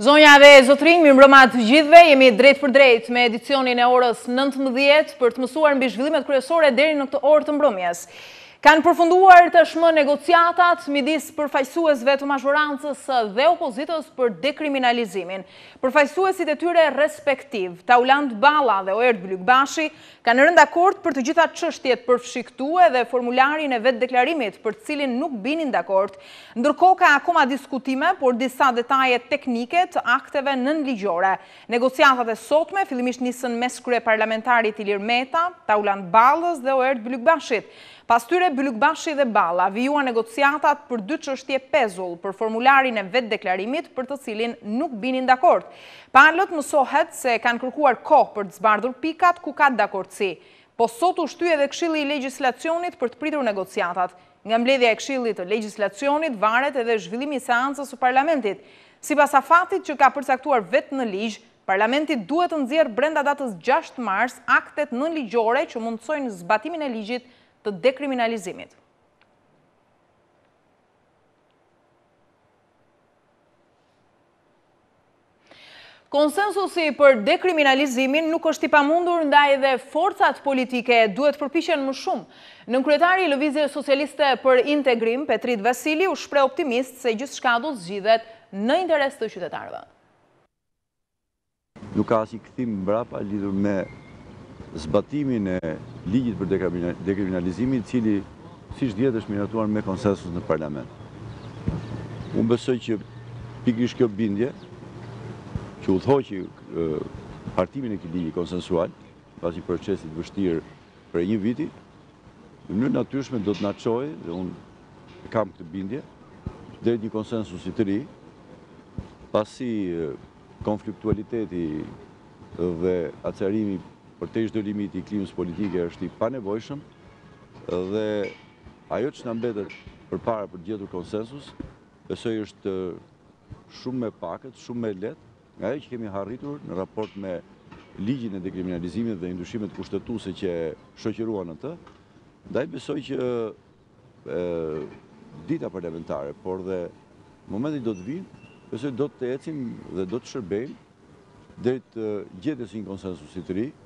Zonja dhe zotrinj, mirëmbrëma të gjithëve, jemi drejt për drejt me edicionin e orës 19 për të mësuar mbi zhvillimet kryesore deri në këtë orë të mbrëmjes. Kanë përfunduar tashmë negociatat midis përfaqësuesve të mazhorancës dhe opozitës për dekriminalizimin. Përfaqësuesit e tyre respektiv, Tauland Balla dhe Oerd Blykbashi, kanë rënë dakord për të gjitha çështjet përfshiktuar dhe formularin e vetdeklarimit për të cilin nuk binin dakord. Ndërkohë ka akoma diskutime por disa detaje teknike të akteve nënligjore. Negociatat e sotme fillimisht nisën mes kryeparlamentarit Ilir Meta, Tauland Ballës dhe Oerd Blykbashit. Pas tyre, Blykbashi dhe Balla vijuan negociatat për dy çështje pezull për formularin e vetdeklarimit për të cilin nuk binin dakord. Palët mësohet se kanë kërkuar kohë për të zbardhur pikat ku ka dakordsi. Po sot u shtye edhe Këshilli i Legjislacionit për të pritur negociatat. Nga mbledhja e Këshillit të Legjislacionit varet edhe zhvillimi i seancës së parlamentit. Sipas afatit që ka përcaktuar vetë në ligj, Parlamenti duhet të nxjerrë brenda datës 6 mars aktet nënligjore që mundsojnë zbatimin e ligjit të dekriminalizimit. Konsensusi për dekriminalizimin nuk është i pamundur, ndaj edhe forcat politike duhet përpiqen më shumë. Nënkryetari i Lëvizjes Socialiste për Integrim, Petrit Vasili, u shpreh optimist se gjithçka do zgjidhet në interes të qytetarëve. Nuk ka asnjë kthim mbrapa lidhur me zbatimin e ligjit për dekriminalizimin, i cili siç dihet është miratuar me konsensus në parlament. Unë besoj që pikërisht kjo bindje që udhëhoqi hartimin e këtij ligji konsensual, pas një procesi të vështirë për një viti, në mënyrë natyrshme do të na çojë, dhe unë kam këtë bindje, deri një konsensusi të ri, pasi konfliktualiteti dhe acarimi për te çdo limit i klimës politike është i panevojshëm, dhe ajo që na mbetet përpara për të gjetur konsensus, besoj është shumë më pakët, shumë më lehtë nga ajo që kemi arritur në raport me ligjin e dekriminalizimit dhe ndryshimet kushtetuese që shoqëruan atë. Ndaj besoj që dita parlamentare, por dhe momenti do të vinë, besoj do të ecim dhe do të shërbejmë deri të gjetjes së një konsensusi të ri.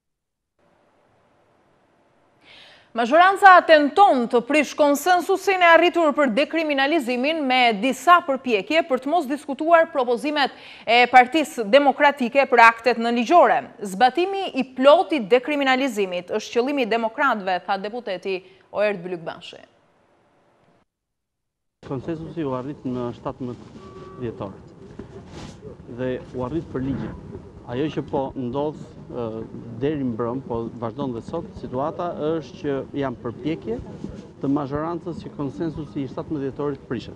Mazhoranca tenton të prish konsensusin e arritur për dekriminalizimin me disa përpjekje për të mos diskutuar propozimet e Partisë Demokratike për aktet nënligjore. Zbatimi i plotit dekriminalizimit është qëllimi i demokratëve, tha deputeti Oerd Blykbashi. Konsensusi u arrit në 17 dhjetor dhe u arrit për ligjin. Ajo që po ndodh deri mbrëm, po vazhdon dhe sot, situata është që janë përpjekje të mazhorancës që konsensusi i 17 dhjetorit prishet.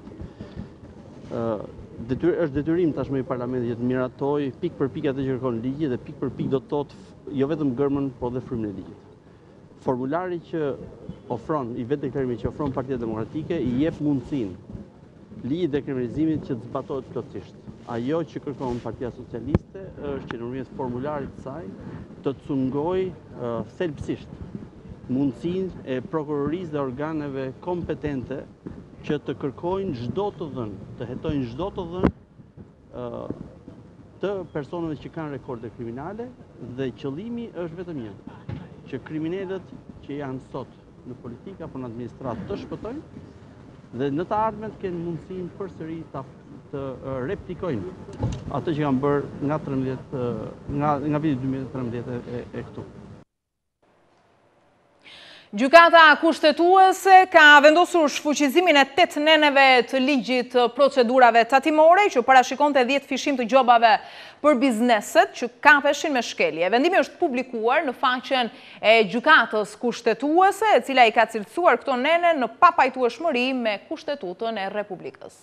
Është detyrim tashmë i parlamentit që të miratoj pik për pik atë që kërkon ligji dhe pik për pik do të thotë jo vetëm gërmën, po dhe frymën e ligjit. Formulari që ofron, i vetdeklarimit që ofron Partia Demokratike, i jep mundësinë ligjit dekriminalizimit që të zbatohet plotësisht. Ajo që kërkon Partia Socialiste është që nëpërmjet formularit të saj të cungojë thelbësisht mundësinë e prokurorisë dhe organeve kompetente që të kërkojnë çdo të dhënë, të hetojnë çdo të dhënë të personave që kanë rekorde kriminale, dhe qëllimi është vetëm një, që kriminalët që janë sot në politikë apo në administratë të shpëtojnë dhe në të ardhmen të kenë mundësinë përsëri të replikojnë atë që kanë bërë nga viti 2013 e këtu. Gjykata kushtetuese ka vendosur shfuqizimin e 8 neneve të ligjit procedurave tatimore që parashikonte 10 fishim të gjobave për bizneset që kapeshin me shkelje. Vendimi është publikuar në faqen e gjykatës kushtetuese, e cila i ka cilësuar këto nene në papajtueshmëri me Kushtetutën e Republikës.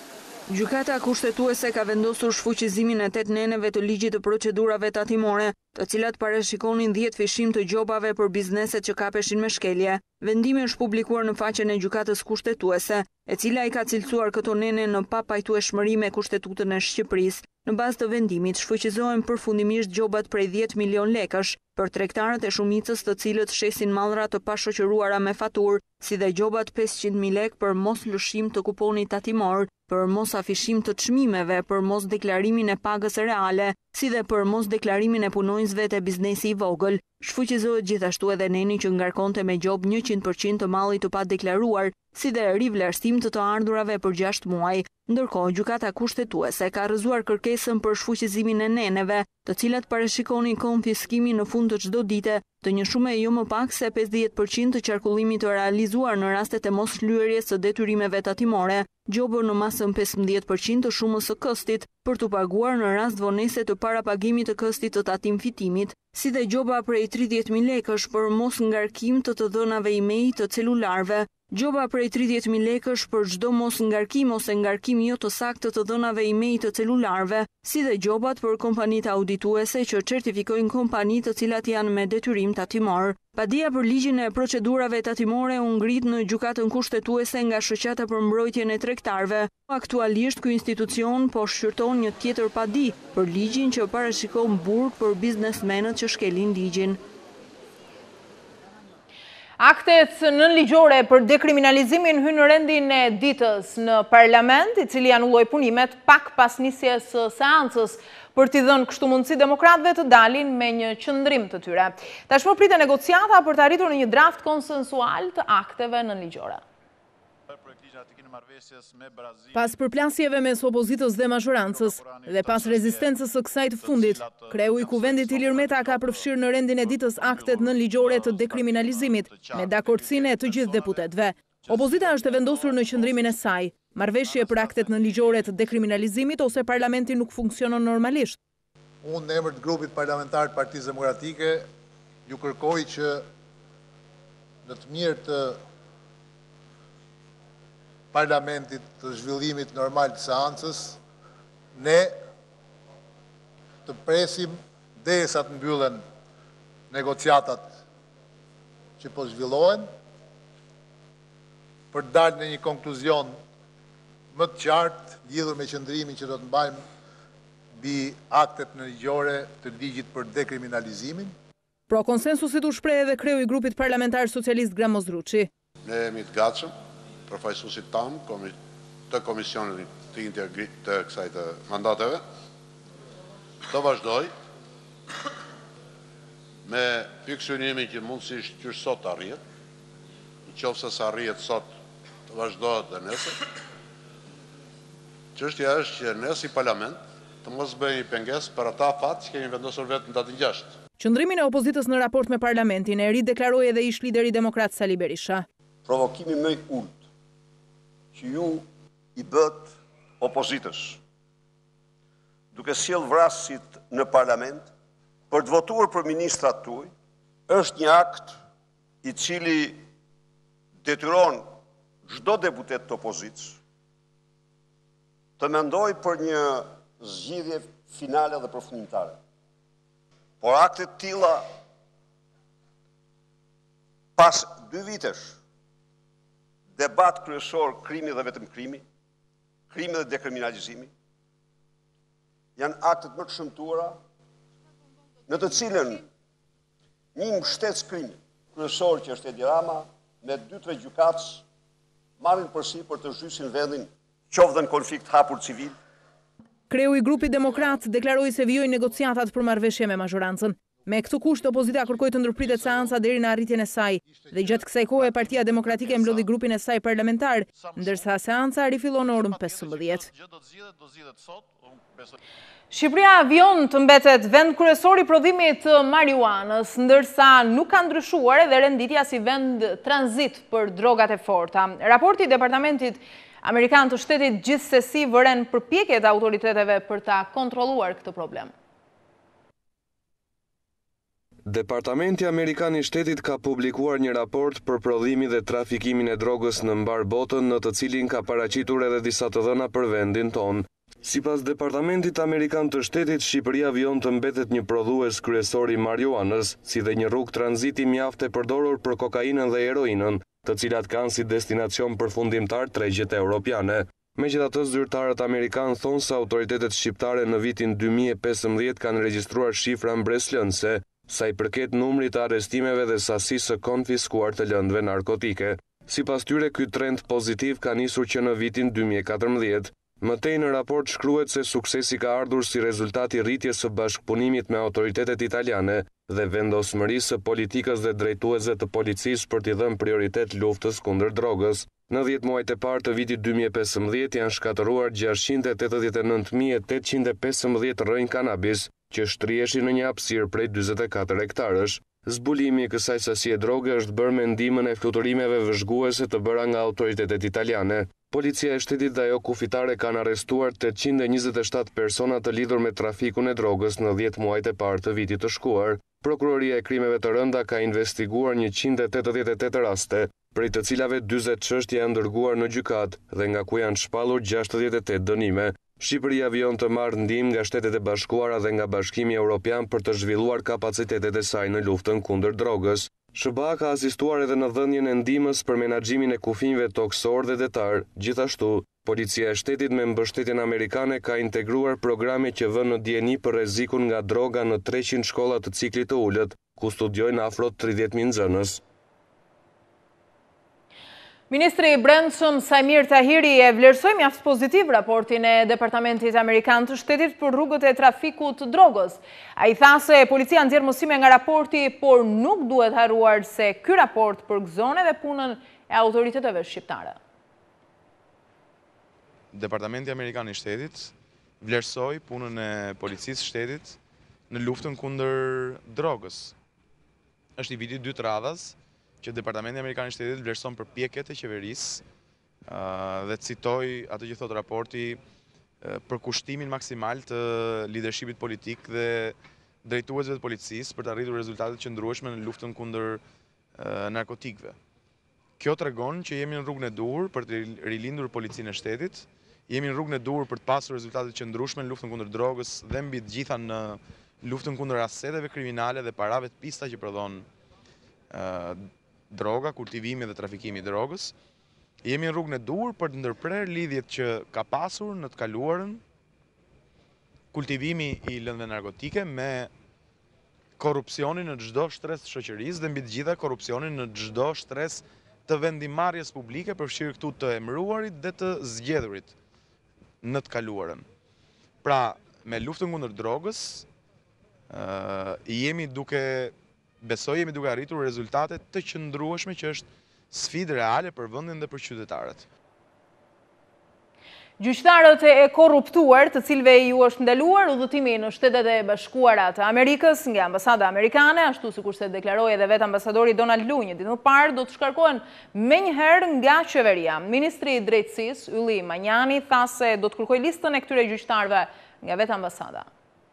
Gjykata kushtetuese ka vendosur shfuqizimin e 8 neneve të ligjit të procedurave tatimore të cilat parashikonin 10 fishim të gjobave për bizneset që kapeshin me shkelje. Vendimi është publikuar në faqen e gjykatës kushtetuese, e cila i ka cilësuar këto nene në papajtueshmëri me Kushtetutën e Shqipërisë. Në bazë të vendimit shfrytëzohen përfundimisht gjobat prej 10 milion lekësh për tregtarët e shumicës të cilët shesin mallra të pashoqëruara me faturë, si dhe gjobat 500.000 lekë për mos lëshim të kuponit tatimor, për mos afishim të çmimeve, për mos deklarimin e pagës reale, si dhe për mos deklarimin e punonjësve të biznesi i vogël. Shfuqizohet gjithashtu edhe neni që ngarkonte me gjob 100% të mallit të padeklaruar, si dhe rivlerësim të ardhurave për 6 muaj. Ndërkohë, gjykata kushtetuese ka rrëzuar kërkesën për shfuqizimin e neneve, të cilat parashikonin konfiskimin në fund të çdo dite të një shume jo më pak se 50% të qarkullimit të realizuar në rastet e mos shlyerjes së detyrimeve tatimore, gjobër në masën 15% të shumës së këstit për të paguar në rast vonese të parapagimit të këstit të tatim fitimit, si dhe gjoba prej 30.000 lekësh për mos ngarkim të dhënave email të celularve, gjoba prej 30.000 lekësh për çdo mos ngarkim ose ngarkim jo të saktë të dhënave email të celularve, si dhe gjobat për kompanitë audituese që certifikojnë kompani të cilat janë me detyrim tatimor. Padia për ligjin e procedurave tatimore u ngrit në gjykatën kushtetuese nga shoqata për mbrojtjen e tregtarëve. Aktualisht ky institucion po shqyrton një tjetër padi për ligjin që parashikon burg për biznesmenët që shkelin ligjin. Aktet nënligjore për dekriminalizimin hynë në rendin e ditës në parlament, i cili anulloi punimet pak pas nisjes së seancës për t'i dhënë kështu mundësi demokratëve të dalin me një qëndrim të tyre. Tashmë pritet negociata për të arritur në një draft konsensual të akteve nënligjore. Pas përplasjeve mes opozitës dhe mazhorancës dhe pas rezistencës së kësaj të fundit, kreu i Kuvendit Ilir Meta ka përfshirë në rendin e ditës aktet nënligjore të dekriminalizimit me dakordsinë e të gjithë deputetëve. Opozita është e vendosur në qëndrimin e saj, marrëveshje për aktet nënligjore të dekriminalizimit ose parlamenti nuk funksionon normalisht. Unë në emër të grupit parlamentar të Partisë Demokratike ju kërkoj që në të mirë të parlamentit të zhvillimit normal të seancës, ne të presim derisa të mbyllen negociatat që po zhvillohen, për të dalë në një konkluzion më të qartë lidhur me qëndrimin që do të mbajmë mbi aktet nënligjore të ligjit për dekriminalizimin. Pro konsensusit u shpreh edhe kreu i grupit parlamentar socialist Gram Mozruçi. Ne jemi të gatshëm, përfaqësuesit tanë të komisionit të kësaj të mandateve, të vazhdoj me fiksyonimin që mundësisht që sot arrihet, në qoftë se sa arrihet sot të vazhdohet dhe nesër. Çështja është që ne si parlament të mos bëjmë një pengesë për ata fat që kemi vendosur vetë në datën 6. Qëndrimin e opozitës në raport me parlamentin e rideklaroi edhe ish lideri demokrat Sali Berisha. Provokimi më i ulët që ju i bët opozitës, duke sjell vrasit në parlament për të votuar për ministrat tuaj, është një akt i cili detyron çdo deputet të opozitës të mendoj për një zgjidhje finale dhe përfundimtare. Por aktet tilla pas 2 vitesh debat kryesor krimi dhe vetëm krimi dhe dekriminalizimi, janë aktet më të shëmtuara në të cilën një mbështetës krimi kryesor që është Edi Rama me 2-3 gjykatës marrin përsipër të zhysin vendin qoftë në konflikt hapur civil. Kreu i grupit demokrat deklaroi se vijoi negociatat për marrëveshje me mazhorancën. Me këtë kusht, opozita kërkoi të ndërpritet seanca deri në arritjen e saj dhe gjatë kësaj kohe Partia Demokratike mblodhi grupin e saj parlamentar, ndërsa seanca rifillon në orën 15. Shqipëria vion të mbetet vend kryesor i prodhimit të marijuanës, ndërsa nuk ka ndryshuar edhe renditja si vend tranzit për drogat e forta. Raporti i Departamentit Amerikan të Shtetit gjithsesi vëren përpjekjet e autoriteteve për ta kontrolluar këtë problem. Departamenti Amerikan i Shtetit ka publikuar një raport për prodhimin dhe trafikimin e drogës në mbar botën, në të cilin ka paraqitur edhe disa të dhëna për vendin tonë. Sipas Departamentit Amerikan të Shtetit, Shqipëria vion të mbetet një prodhues kryesor i marijuanës, si dhe një rrugë tranziti mjaft e përdorur për kokainën dhe heroinën, të cilat kanë si destinacion përfundimtar tregjet europiane. Megjithatë, zyrtarët amerikanë thonë se autoritetet shqiptare në vitin 2015 kanë regjistruar shifra mbreslënse, sa i përket numrit të arrestimeve dhe sasisë së konfiskuar të lëndëve narkotike. Sipas tyre, ky trend pozitiv ka nisur që në vitin 2014. Mëtej në raport shkruhet se suksesi ka ardhur si rezultat i rritjes së bashkëpunimit me autoritetet italiane dhe vendosmërisë së politikës dhe drejtuesve të policisë për t'i dhënë prioritet luftës kundër drogës. Në 10 muajt e parë të vitit 2015 janë shkatëruar 689.815 rrënjë kanabis, që shtrieshin në një hapësirë prej 44 hektarësh. Zbulimi i kësaj sasie droge është bërë me ndihmën e fluturimeve vëzhguese të bëra nga autoritetet italiane. Policia e shtetit dhe ajo kufitare kanë arrestuar 827 persona të lidhur me trafikun e drogës në 10 muajt e parë të vitit të shkuar. Prokuroria e krimeve të rënda ka investiguar 188 raste, prej të cilave 40 çështje janë dërguar në gjykat dhe nga ku janë shpallur 68 dënime. Shqipëria vion të marrë ndihmë nga Shtetet e Bashkuara dhe nga Bashkimi Evropian për të zhvilluar kapacitetet e saj në luftën kundër drogës. SBA ka asistuar edhe në dhënien e ndihmës për menaxhimin e kufijve toksor dhe detar. Gjithashtu, Policia e Shtetit me mbështetjen amerikane ka integruar programe që vënë në dieni për rrezikun nga droga në 300 shkolla të ciklit të ulët, ku studiojnë afro 30.000 nxënës. Ministri i Brendshëm Samir Tahiri e vlerësoi mjaft pozitiv raportin e Departamentit Amerikan të Shtetit për rrugët e trafikut të drogës. Ai tha se policia nxjerr mësime nga raporti, por nuk duhet harruar se ky raport përgëzon edhe punën e autoriteteve shqiptare. Departamenti Amerikan i Shtetit vlerësoi punën e policisë shtetit në luftën kundër drogës. Është i vitit 2 të radhas që Departamenti Amerikan i Shtetit vlerëson përpjekjet e qeverisë dhe citoj atë që thot raporti për kushtimin maksimal të leadershipit politik dhe drejtuesve të policisë për të arritur rezultate të qëndrueshme në luftën kundër narkotikëve. Kjo tregon që jemi në rrugën e duhur për të rilindur policinë e shtetit, jemi në rrugën e duhur për të pasur rezultate të qëndrueshme në luftën kundër drogës dhe mbi të gjitha në luftën kundër aseteve kriminale dhe parave të pista që prodhon droga, kultivimi dhe trafikimi i drogës. Jemi në rrugën e duhur për të ndërprer lidhjet që ka pasur në të kaluarën kultivimi i lëndëve narkotike me korrupsionin në çdo shtres të shoqërisë dhe mbi të gjitha korrupsionin në çdo shtres të vendimarrjes publike, përfshirë këtu të emëruarit dhe të zgjedhurit në të kaluarën. Pra, me luftën kundër drogës, jemi duke arritur rezultate të qëndrueshme që është sfidë reale për vendin dhe për qytetarët. Gjyqtarët e korruptuar, të cilëve ju është ndaluar udhëtimi në Shtetet e Bashkuara të Amerikës nga ambasada amerikane, ashtu sikur se deklaroi edhe vetë ambasadori Donald Lu një ditë më parë, do të shkarkohen menjëherë nga qeveria. Ministri i Drejtësisë, Ylli Manjani, tha se do të kërkojë listën e këtyre gjyqtarëve nga vetë ambasada.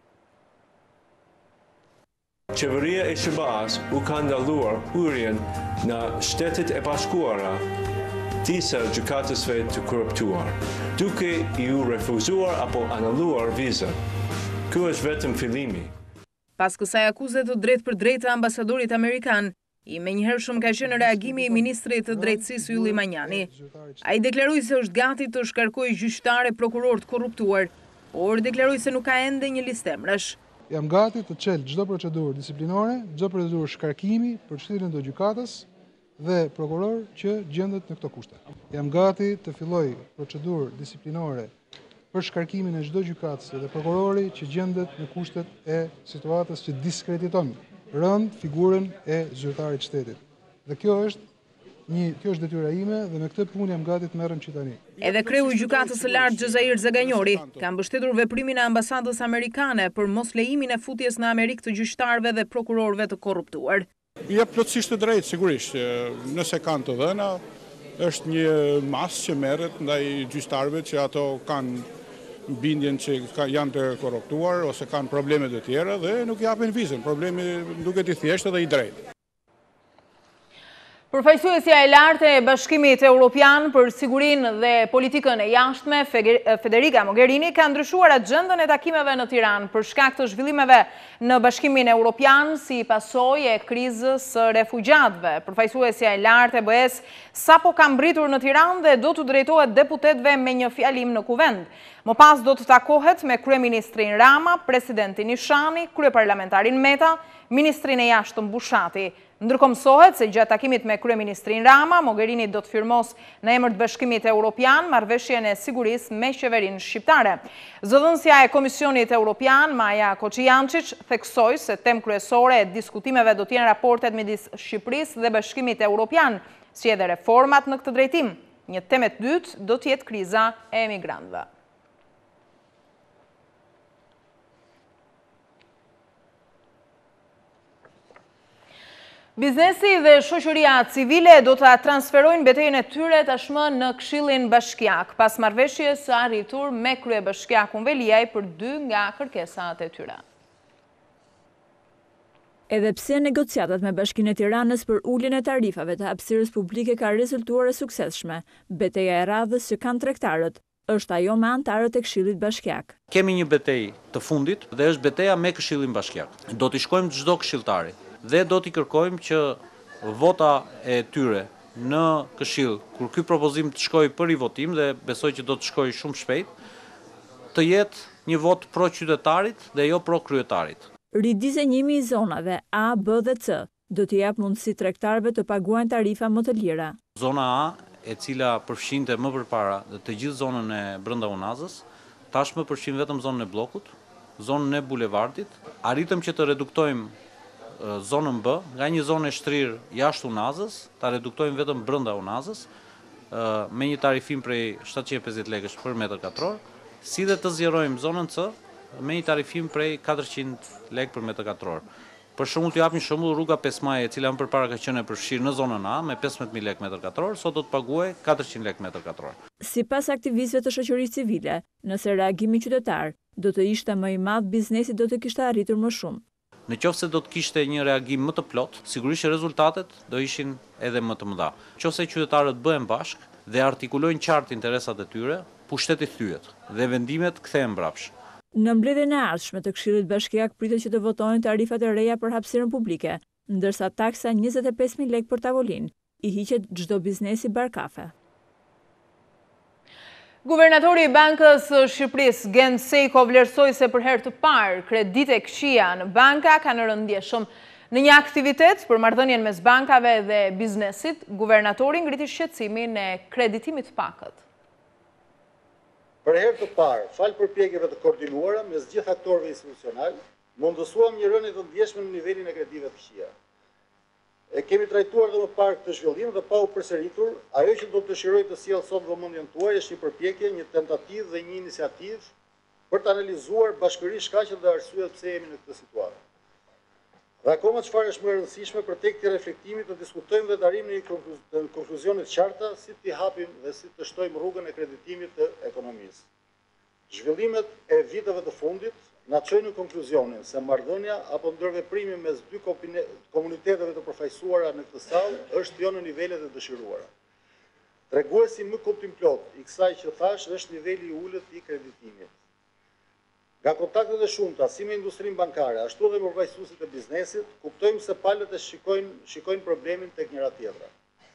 Qeveria e SBA-s u ka ndaluar hyrjen në Shtetet e Bashkuara disa gjykatësve të korruptuar, duke ju refuzuar apo anulluar vizat. Ky është vetëm fillimi. Pas kësaj akuze të drejtë për drejtë të ambasadorit amerikan, i menjëhershëm ka qenë reagimi i ministrit të drejtësisë Ylli Manjani. Ai deklaroi se është gati të shkarkojë gjyqtarë e prokurorë të korruptuar, por deklaroi se nuk ka ende një listë emrash. Jam gati të çel çdo procedurë disiplinore, çdo procedurë shkarkimi për çështjen e gjykatës dhe prokuror që gjendet në këto kushte. Jam gati të filloj procedurë disiplinore për shkarkimin e çdo gjykatësi dhe prokurori që gjendet në kushtet e situatës që diskrediton rënd figurën e zyrtarit shtetit. Dhe kjo është detyra ime dhe me këtë punë jam gati të merrem që tani. Edhe kreu i gjykatës së lartë Xhezair Zagajnori ka mbështetur veprimin e ambasadës amerikane për mos lejimin e futjes në Amerikë të gjyqtarëve dhe prokurorëve të korruptuar. Jep plotësisht të drejtë, sigurisht, nëse kanë të dhëna, është një masë që merret ndaj gjyqtarëve që ato kanë bindjen që janë të korruptuar ose kanë probleme të tjera dhe nuk japin vizën. Problemi duket i thjeshtë dhe i drejtë. Përfaqësuesja e lartë e Bashkimit Evropian për Sigurinë dhe Politikën e Jashtme, Federica Mogherini, ka ndryshuar agjendën e takimeve në Tiranë për shkak të zhvillimeve në Bashkimin Evropian si pasojë e krizës së refugjatëve. Përfaqësuesja e lartë e BE-s sapo ka mbritur në Tiranë dhe do të drejtohet deputetëve me një fjalim në kuvend. Më pas do të takohet me kryeministrin Rama, presidentin Ishani, kryeparlamentarin Meta, ministrin e jashtëm Bushati. Ndërkombësohet se gjatë takimit me kryeministrin Rama, Mogherini do të firmos në emër të Bashkimit Evropian marrëveshjen e sigurisë me qeverinë shqiptare. Zëdhënësja e Komisionit Evropian, Maja Koçijančić, theksoi se temë kryesore e diskutimeve do të jenë raportet midis Shqipërisë dhe Bashkimit Evropian, si edhe reformat në këtë drejtim. Një temë e dytë do të jetë kriza e emigrantëve. Biznesi dhe shoqëria civile do të transferojnë betejën e tyre tashmë në Këshillin Bashkiak, pas marrëveshjes së arritur me kryebashkiakun Veliaj për 2 nga kërkesat e tyre. Edhe pse negociatat me Bashkinë e Tiranës për uljen e tarifave të hapësirës publike ka rezultuar e suksesshme, betejë e radhës që kanë tregtarët është ajo me antarët e Këshillit Bashkiak. Kemi një betejë të fundit dhe është betejë me Këshillin Bashkiak. Do t'i shkojmë çdo këshilltari dhe do t'i kërkojmë që vota e tyre në Këshill, kur ky propozim të shkojë për i votim dhe besoj që do të shkojë shumë shpejt, të jetë një vot pro qytetarit dhe jo pro kryetarit. Ridizenjimi i zonave A, B dhe C do t'i jap mundësi tregtarëve të paguajnë tarifa më të lira. Zona A, e cila përfshinte më përpara të gjithë zonën e brenda Unazës, tashmë përfshin vetëm zonën e bllokut, zonën e bulevardit. Arritëm që të reduktojmë zonën B, nga një zonë e shtrirë jashtë Unazës, ta reduktojmë vetëm brenda Unazës, me një tarifim prej 750 lekësh për metër katror, si dhe të zgjerojmë zonën C me një tarifim prej 400 lekë për metër katror. Për shembull, t'ju jap një shembull, rruga 5 Maj, e cila më përpara ka qenë e përfshirë në zonën A me 15000 lekë metër katror, sot do të paguajë 400 lekë metër katror. Sipas aktivistëve të shoqërisë civile, nëse reagimi qytetar do të ishte më i madh, biznesi do të kishte arritur më shumë. Në qoftë se do të kishte një reagim më të plot, sigurisht rezultatet do ishin edhe më të mëdha. Nëse qytetarët bëhen bashkë dhe artikulojnë qartë interesat e tyre, pushteti thyet dhe vendimet kthehen mbrapsht. Në mbledhjen e ardhshme të Këshillit Bashkiak pritet që të votojnë tarifat e reja për hapësirën publike, ndërsa taksa 25000 lekë për tavolinë i hiqet çdo biznesi bar kafe. Guvernatori i Bankës së Shqipërisë, Gen Sejko, vlerësoi se për herë të parë kredite këqija në banka kanë rënë ndjeshëm. Në një aktivitet për marrëdhënien mes bankave dhe biznesit, guvernatori ngriti shqetësimin e kreditimit të pakët. Për herë të parë, falë përpjekjeve të koordinuara mes gjithë aktorëve institucional, mundësuam një rënje të ndjeshme në nivelin e kreditive të këqija. E kemi trajtuar dhe më parë këtë zhvillim dhe pa u përsëritur, ajo që do të dëshiroj të sjellë sot vëmendjen tuaj është një përpjekje, një tentativë dhe një iniciativë për të analizuar bashkërisht shkaqet dhe arsyet pse jemi në këtë situatë. Dhe akoma çfarë është më e rëndësishme për tek këtij reflektimi të diskutojmë dhe të arrijmë në konkluzione të qarta si t'i hapim dhe si të shtojmë rrugën e kreditimit të ekonomisë. Zhvillimet e viteve të fundit na çojnë në konkluzionin se marrëdhënia apo ndërveprimi mes dy komuniteteve të përfaqësuara në këtë sallë është jo në nivelet e dëshiruara. Treguesi më kuptimplot i kësaj që thash është niveli i ulët i kreditimit. Nga kontaktet e shumta si me industrinë bankare, ashtu edhe me përfaqësuesit e biznesit, kuptojmë se palët e shikojnë problemin tek njëra tjetra.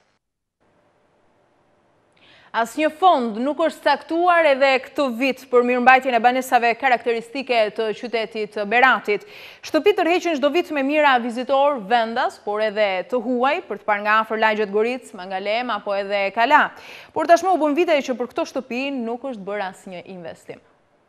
Asnjë fond nuk është caktuar edhe këtë vit për mirëmbajtjen e banesave karakteristike të qytetit Beratit. Shtëpitë tërheqin çdo vit me mijëra vizitor vendas, por edhe të huaj për të parë nga afër lagjet Goric, Mangalem apo edhe Kala. Por tashmë u bën vite që për këto shtëpi nuk është bërë asnjë investim.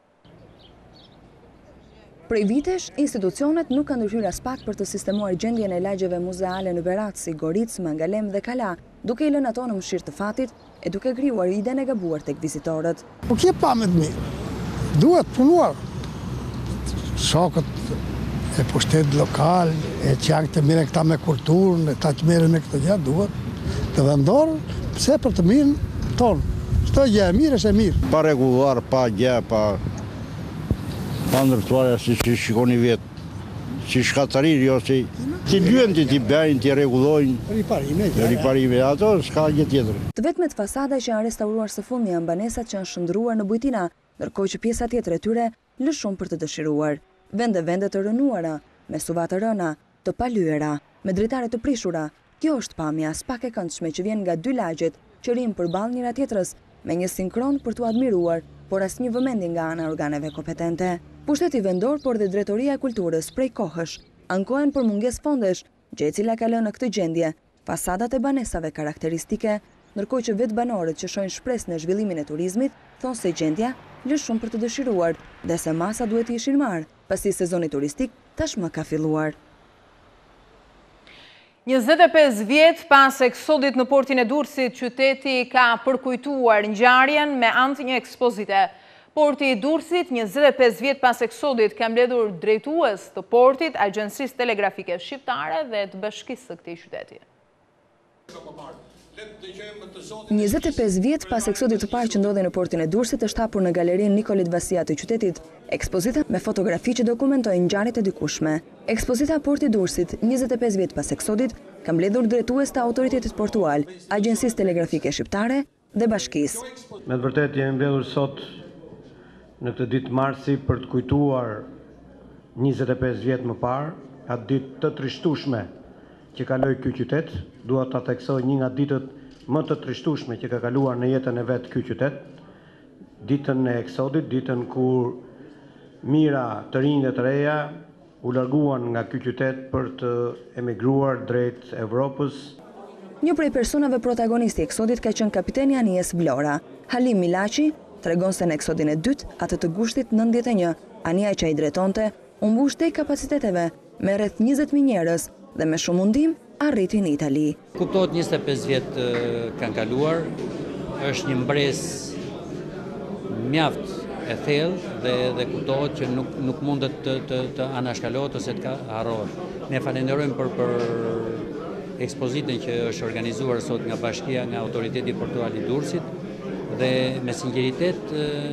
Prej vitesh, institucionet nuk kanë ndryshuar as pak për të sistemuar gjendjen e lagjeve muzeale në Berat si Goric, Mangalem dhe Kala, duke i lënë ato në mëshirë të fatit e duke krijuar iden e gabuar tek vizitorët. Po kje pamet mirë, duhet punuar. Shokët e pushtet lokal, e qak të mire këta me kulturën, e ta që mire me këtë gjatë, duhet të vendorë, pse për të mirën tonë. Çdo gjë e mirë është e mirë. Pa rregulluar, pa gjë, pa ndërtuarja si që shikoni vjetë, si shkacarir, jo si lyen ti bëjnë, ti rregullojnë riparime, ato s'ka gjë tjetër. Të vetmet fasada që janë restauruar së fundmi janë banesat që janë shndruar në bujtina, ndërkohë që pjesa tjetër e tyre lë shumë për të dëshiruar. Vende të rënuara, me suva të rëna, të palyera, me dritare të prishura. Kjo është pamja s'pak e këndshme që vjen nga dy lagjet që rinë përballë njëra tjetrës me një sinkron për t'u admiruar, por asnjë vëmendje nga ana organeve kompetente. Pushteti vendor, por dhe Drejtoria e Kulturës prej kohësh ankohen për mungesë fondesh, gjë e cila ka lënë në këtë gjendje fasadat e banesave karakteristike, ndërkohë që vetë banorët që shohin shpresë në zhvillimin e turizmit thonë se gjendja lë shumë për të dëshiruar dhe se masa duhet të ishin marrë, pasi sezoni turistik tashmë ka filluar. 25 vjet pas eksodit në portin e Durrësit, qyteti ka përkujtuar ngjarjen me anë të një ekspozite. Porti i Durrësit, 25 vjet pas eksodit, ka mbledhur drejtues të portit, Agjencisë Telegrafike Shqiptare dhe të bashkisë së këtij qyteti. 25 vjet pas eksodit të parë që ndodhi në portin e Durrësit është hapur në galerinë Nikolit Vasia të qytetit, ekspozita me fotografi që dokumentojnë ngjarjet e dikushme. Ekspozita Porti i Durrësit, 25 vjet pas eksodit, ka mbledhur drejtues të autoritetit portual, Agjencisë Telegrafike Shqiptare dhe bashkisë. Me të vërtetë jemi mbledhur sot në këtë ditë marsi për të kujtuar 25 vjet më parë, atë ditë të trishtueshme që kaloi ky qytet. Dua ta theksoj një nga ditët më të trishtueshme që ka kaluar në jetën e vet ky qytet, ditën e eksodit, ditën kur mira të rinj dhe të reja u larguan nga ky qytet për të emigruar drejt Evropës. Një prej personave protagonisti i eksodit ka qenë kapiteni i anijes Vlora. Halim Milaçi tregon se në eksodin e dytë, atë të gushtit 91, anija që ai drejtonte u mbush tej kapaciteteve me rreth 20.000 njerëz dhe me shumë mundim arriti në Itali. Kuptohet 25 vjet kanë kaluar, është një mbresë mjaft e thellë dhe kuptohet që nuk mundet të anashkalohet ose të harrohet. Ne falenderojmë për ekspozitën që është organizuar sot nga bashkia, nga autoriteti portual i Durrësit dhe me sinqeritet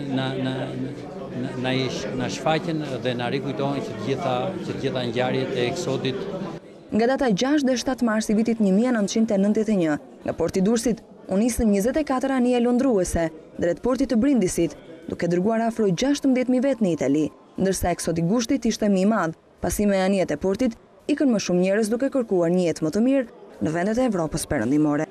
na shfaqen dhe na rikujtojnë që të gjitha ngjarjet e eksodit. Nga data 6 dhe 7 mars i vitit 1991, nga porti i Durrësit u nisën 24 anije lundruese drejt portit të Brindisit, duke dërguar afro 16.000 vet në Itali, ndërsa eksodi i gushtit ishte më i madh, pasi me anijet e portit ikën më shumë njerëz duke kërkuar një jetë më të mirë në vendet e Evropës perëndimore.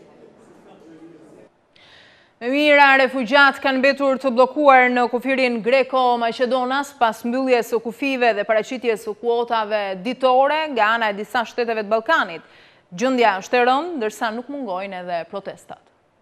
Mijëra refugjat kanë mbetur të bllokuar në kufirin Greko-Maqedonas pas mbylljes së kufive dhe paraqitjes së kuotave ditore nga ana e disa shteteve të Ballkanit. Gjendja është e rëndë, ndërsa nuk mungojnë edhe protestat.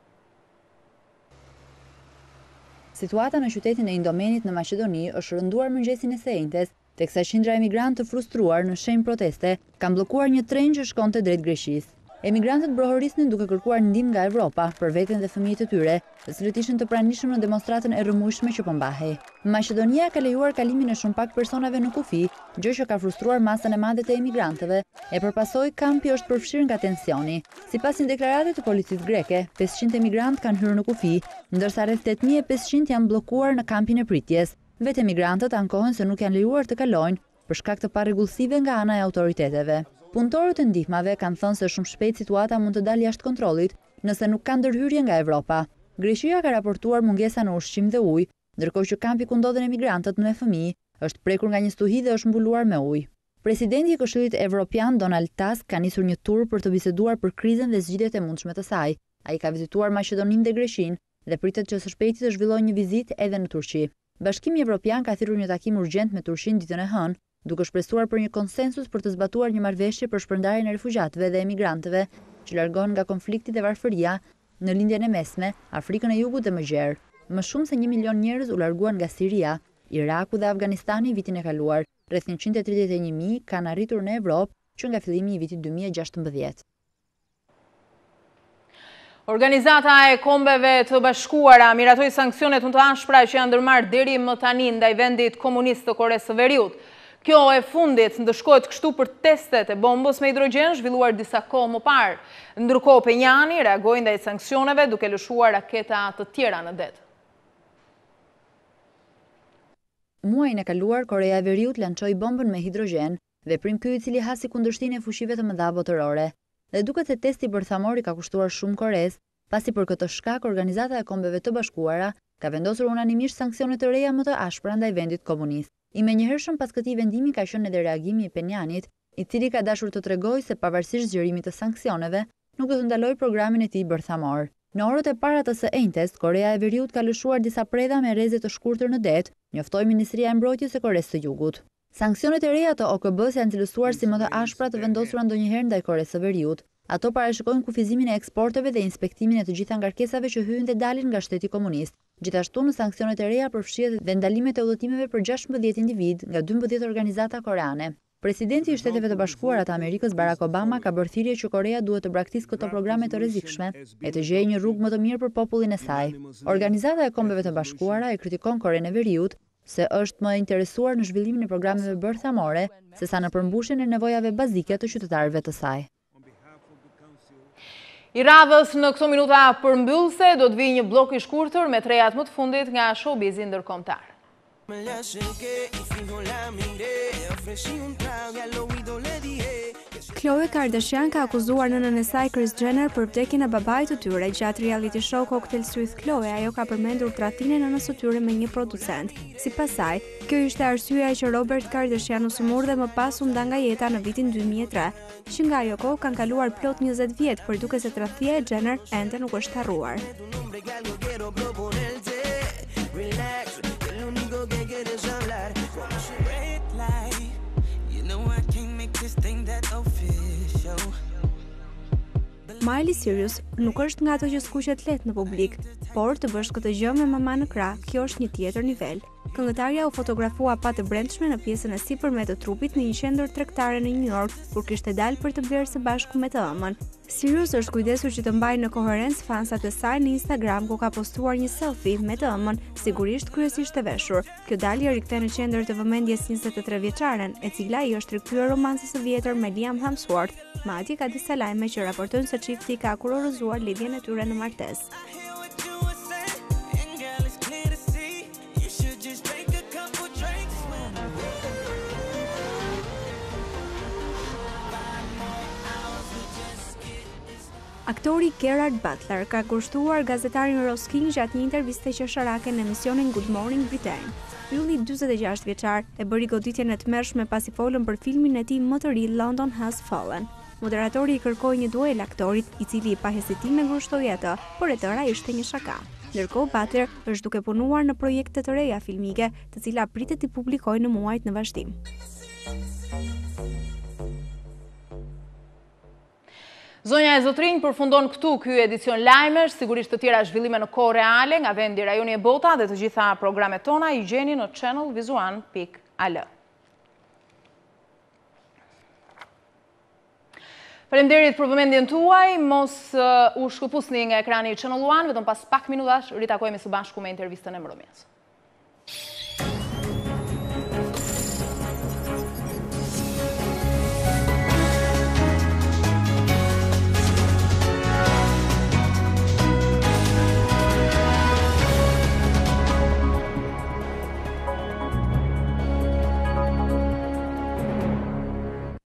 Situata në qytetin e Indomenit në Maqedoni është rënduar mëngjesin e sejntes, teksa qindra emigrantë të frustruar në shenjë proteste kanë bllokuar një tren që shkonte drejt Greqisë. Emigrantët brohorisnin duke kërkuar ndihmë nga Evropa për veten dhe fëmijët e tyre, të cilët ishin të pranishëm në demonstratën e rrëmujshme që po mbahej. Maqedonia ka lejuar kalimin e shumë pak personave në kufi, gjë që ka frustruar masën e madhe të emigrantëve, e përpasoj kampi është përfshirë nga tensioni. Sipas një deklarate të policisë greke, 500 emigrantë kanë hyrë në kufi, ndërsa rreth 8500 janë bllokuar në kampin e pritjes. Vetë emigrantët ankohen se nuk janë lejuar të kalojnë për shkak të parregullsive nga ana e autoriteteve. Punëtorët e ndihmave kanë thënë se shumë shpejt situata mund të dalë jashtë kontrollit nëse nuk ka ndërhyrje nga Evropa. Greqia ka raportuar mungesa në ushqim dhe ujë, ndërkohë që kampi ku ndodhen emigrantët me fëmijë është prekur nga një stuhi dhe është mbuluar me ujë. Presidenti i Këshillit Evropian Donald Tusk ka nisur një tur për të biseduar për krizën dhe zgjidhjet e mundshme të saj. Ai ka vizituar Maqedoninë dhe Greqinë dhe pritet që së shpejti të zhvillojë një vizitë edhe në Turqi. Bashkimi Evropian ka thirrur një takim urgjent me Turqinë ditën e hënë, duke shpresuar për një konsensus për të zbatuar një marrëveshje për shpërndarjen e refugjatëve dhe emigrantëve që largohen nga konflikti dhe varfëria në lindjen e mesme, Afrikën e Jugut dhe më gjerë. Më shumë se 1 milion njerëz u larguan nga Siria, Iraku dhe Afganistani vitin e kaluar. Rreth 131.000 kanë arritur në Evropë që nga fillimi i vitit 2016. Organizata e Kombeve të Bashkuara miratoi sanksionet më të ashpra që janë ndërmarrë deri më tani ndaj vendit komunist të Koresë së Veriut. Kjo e fundit ndëshkohet kështu për testet e bombës me hidrogjen zhvilluar disa kohë më parë. Ndërkohë Penjani reagoi ndaj sanksioneve duke lëshuar raketa të tjera në det. Muajin e kaluar, Korea e Veriut lançoi bombën me hidrogjen, veprim ky i cili ha si kundërshtinë e fushive të mëdha botërore. Dhe duket se testi bërthamor i ka kushtuar shumë Koreas, pasi për këtë shkak Organizata e Kombeve të Bashkuara ka vendosur unanimisht sanksione të reja më të ashpra ndaj vendit komunist. I menjëhershëm pas këtij vendimi ka qenë edhe reagimi i Penjanit, i cili ka dashur të tregojë se pavarësisht zgjerimit të sanksioneve, nuk do të ndalojë programin e tij bërthamor. Në orët e para të së enjtes, Korea e Veriut ka lëshuar disa predha me rreze të shkurtër në det, njoftoi Ministria e Mbrojtjes e Koresë së Jugut. Sanksionet e reja të OKB-s janë cilësuar si më të ashpra të vendosura ndonjëherë ndaj Koresë së Veriut. Ato parashikojnë kufizimin e eksporteve dhe inspektimin e të gjitha ngarkesave që hyjnë dhe dalin nga shteti komunist. Gjithashtu në sanksionet e reja përfshihet dhe ndalimet e udhëtimeve për 16 individ nga 12 organizata koreane. Presidenti i Shteteve të Bashkuara të Amerikës Barack Obama ka bërë thirrje që Korea duhet të braktisë këto programe të rrezikshme e të gjejë një rrugë më të mirë për popullin e saj. Organizata e Kombeve të Bashkuara e kritikon Korenë e Veriut se është më interesuar në zhvillimin e programeve bërthamore sesa në përmbushjen e nevojave bazike të qytetarëve të saj. I radhës në këto minuta përmbyllse do të vijë një blok i shkurtër me trejat më të fundit nga showbizi ndërkombëtar. Khloe Kardashian ka akuzuar nënën e saj Kris Jenner për vdekjen e babait të tyre. Gjatë reality show Cocktail with Khloe, ajo ka përmendur tradhtinë e nënës së tyre me një producent. Sipas saj, kjo ishte arsyeja që Robert Kardashian u smur dhe më pas u nda nga jeta në vitin 2003, që nga ajo kohë kanë kaluar plot 20 vjet, por duket se tradhtia e Jenner ende nuk është harruar. Miley Cyrus nuk është nga ato që skuqet lehtë në publik, por të bësh këtë gjë me mama në krah, kjo është një tjetër nivel. Këngëtarja u fotografua pa të brendshme në pjesën e sipërme të trupit në një qendër tregtare në New York, kur kishte dalë për të blerë së bashku me të ëmën. Cyrus është kujdesur që të mbajë në koherencë fansat e saj në Instagram, ku ka postuar një selfie me të ëmën, sigurisht kryesisht e veshur. Kjo dalje rikthen në qendër të vëmendjes 23 vjeçaren, e cila i është rikthyer romancës së vjetër me Liam Hemsworth. Madje ka disa lajme që raportojnë se çifti ka kurorëzuar lidhjen e tyre në martesë. Aktori Gerard Butler ka kushtuar gazetarin Ross King gjatë një interviste qesharake në emisionin Good Morning Britain. Ylli 46 vjeçar e bëri goditjen e tmerrshme pasi folën për filmin e tij më të ri London Has Fallen. Moderatori i kërkoi një duel aktorit, i cili pa hezitime ngushtoi atë, por e tëra ishte një shaka. Ndërkohë Butler është duke punuar në projekte të reja filmike, të cilat pritet të publikojë në muajt në vazhdim. Zonja e Zotrinj përfundon këtu ky edicion lajmesh, sigurisht të tjera zhvillime në kohë reale nga vendi rajoni e Bota dhe të gjitha programet tona i gjeni në channelvizuan.al. Faleminderit për vëmendjen tuaj, mos u shkëpusni nga ekrani i Channel One, vetëm pas pak minutash ritakojmë së bashku me intervistën e mbrëmjes.